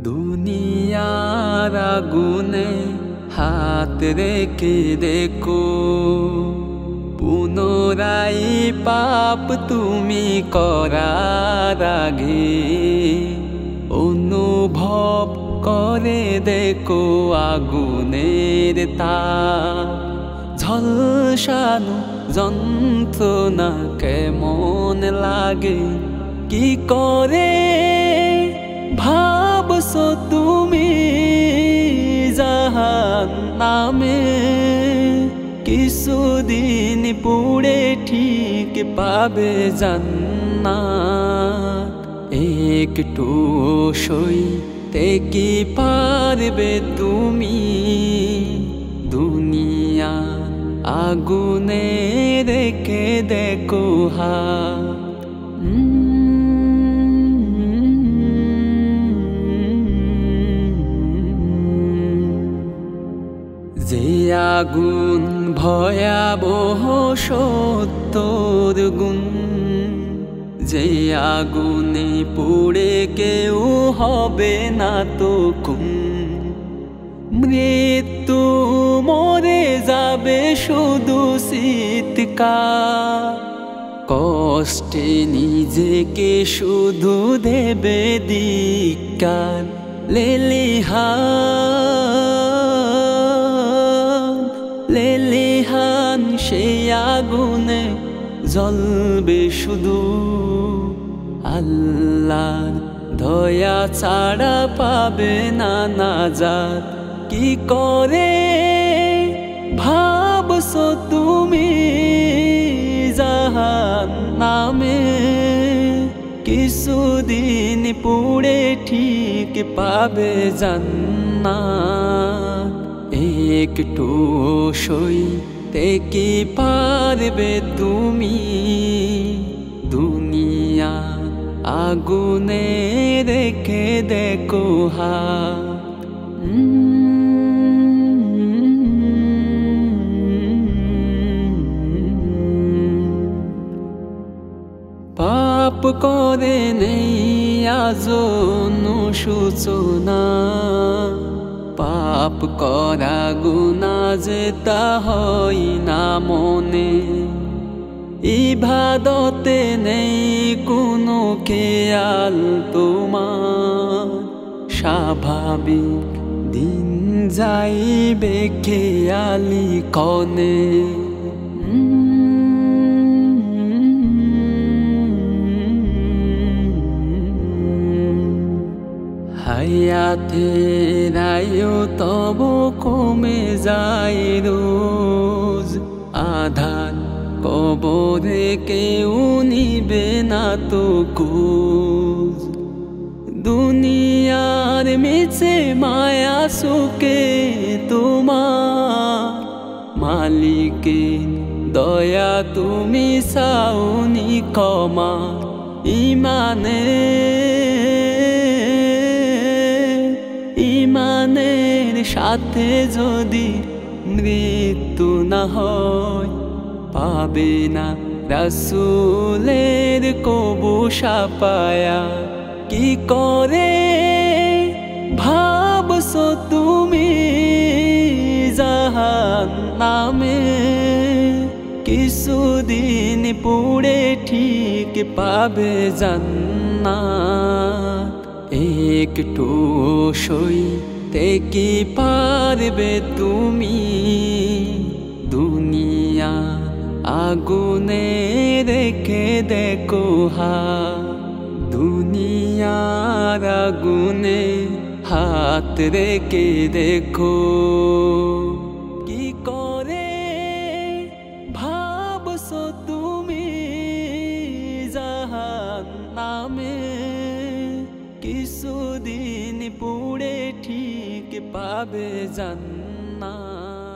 দুনিয়ার আগুনে হাত রেখে দেখো, পুনরায় পাপ তুমি করার আগে অনুভব করে দেখো আগুনের তাপ। ঝলসানো যন্ত্রণা কেমন লাগে, কি করে ভাবছো তুমি জাহান্নামে? কিছুদিন পুড়ে ঠিক পাবে জান্নাত। একটু সইতে কি পারবে তুমি দুনিয়া আগুনে রেখে দেখো হাত। যে আগুন ভয়াবহ সত্যর গুণ, যে আগুনে পুড়ে কেউ হবে না তো খুন। মৃত্যু মরে যাবে শুধু চিৎকার, কষ্টে নিজেকে শুধু দেবে ধিক্কার। লেলিহান সেই আগুনে জ্বলবে শুধু, আল্লাহর দয়া ছাড়া পাবে না নাজাত। কি করে ভাবছো তুমি জাহান্নামে? কিছুদিন পুড়ে ঠিক পাবে জান্নাত। একটু সইতে কি পারবে তুমি দুনিয়া আগুনে রেখে দেখো হাত। পাপ করে নেই আজও সূচনা, পাপ করা গুনাহ যে তা হয় না মনে। ইবাদতে নেই কোনো খেয়াল তোমার, স্বাভাবিক দিন যাইবে খেয়ালি কনে। হায়াতের আয়ু তব কমে যায় রোজ, আধার কবরে কেউ নিবে না তো খোঁজ। দুনিয়ার মিছে মায়া সুখে তোমার, মালিকের দয়া তুমি চাওনি ক্ষমা। ইমানের সাথে যদি মৃত্যু না হয়, পাবে না রাসূলের কবু সাফায়া। কি করে ভাবছো তুমি জাহান্নামে? কিছুদিন পুড়ে ঠিক পাবে জান্নাত। একটু সইতে কি পারবে তুমি দুনিয়া আগুনে রেখে দেখো হাত। দুনিয়ার আগুনে হাত রেখে দেখো, কি করে ভাবছো তুমি জাহান্নামে? কিছুদিন পুড়ে ঠিক পাবে জান্নাত।